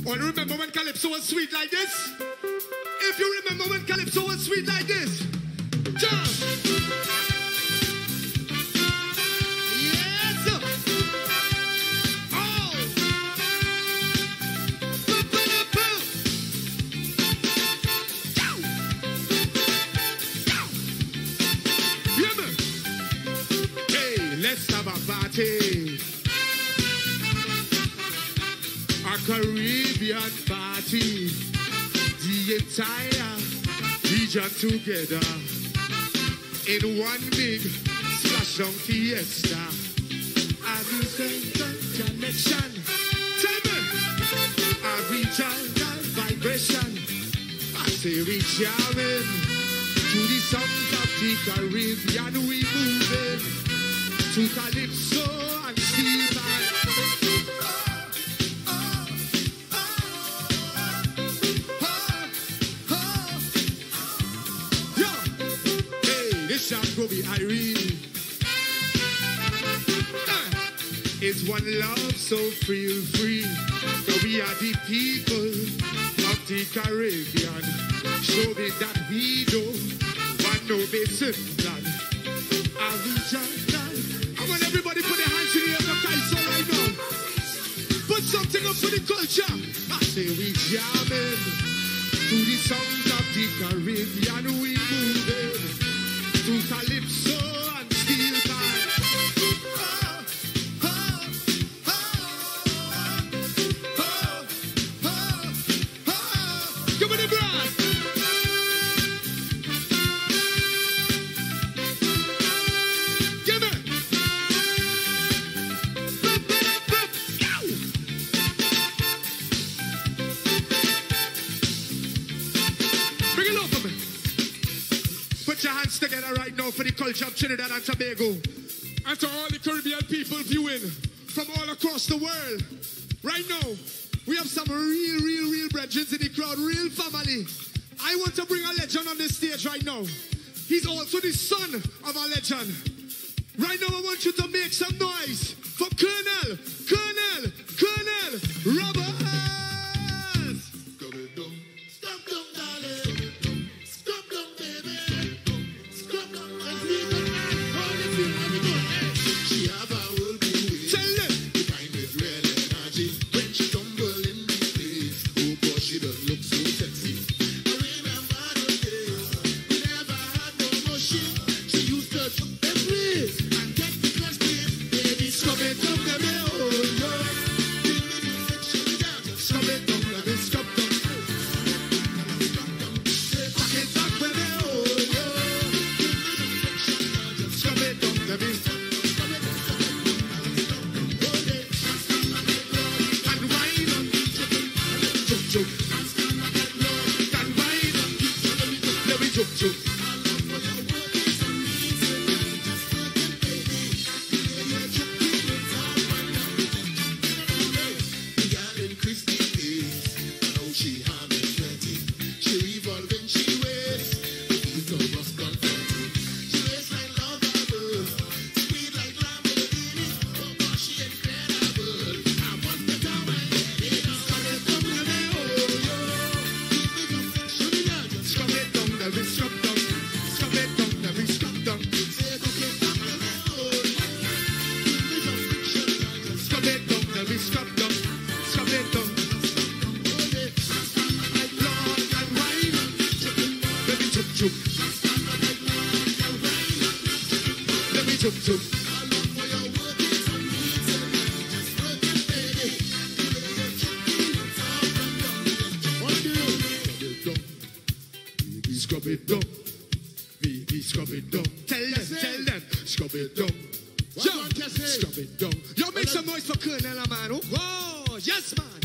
Oh, remember when Calypso was sweet like this? If you remember when Calypso was sweet like this, jump! Yes! Oh! Yeah, man. Hey, let's have a party. A Caribbean party. The entire region together in one big splash down fiesta. A regional connection. Tell me, a regional vibration. I say we jamming to the sounds of the Caribbean. We moving to Calypso and steel band. This shall go be Irene. It's one love so free. So we are the people of the Caribbean. Show me that we don't want no basic plan. I want everybody put their hands in the air for Kaiso right now. Put something up for the culture. I say we jamming to the sounds of the Caribbean. We moving to Calypso and steel band. Give me the brass. Give me. Bring it over me. Put your hands together right now for the culture of Trinidad and Tobago. And to all the Caribbean people viewing from all across the world. Right now, we have some real brethren in the crowd, real family. I want to bring a legend on this stage right now. He's also the son of a legend. Right now, I want you to make some noise for Colonel Robert. Scrub it down, baby, scrub it down. Tell them, scrub it down. Scrub it down. Yo, make some noise for Colonel, man. Oh, yes, man.